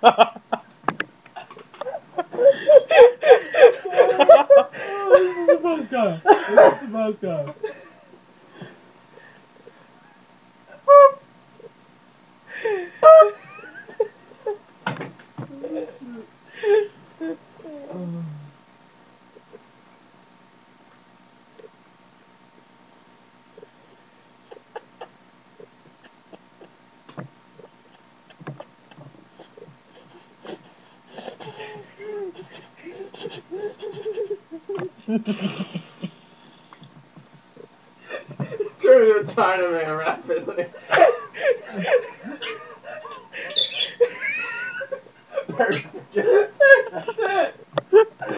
This is the best guy. This is the best guy. Turn into a Chinaman rapidly. Perfect. That's it.